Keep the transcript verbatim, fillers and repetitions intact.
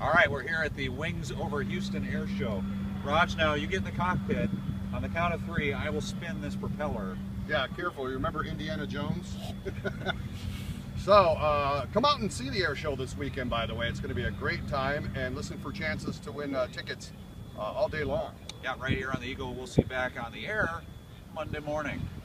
All right, we're here at the Wings Over Houston Air Show. Raj, now you get in the cockpit. On the count of three, I will spin this propeller. Yeah, careful. You remember Indiana Jones? So, uh, come out and see the air show this weekend, by the way. It's going to be a great time, and listen for chances to win uh, tickets uh, all day long. Yeah, right here on the Eagle. We'll see you back on the air Monday morning.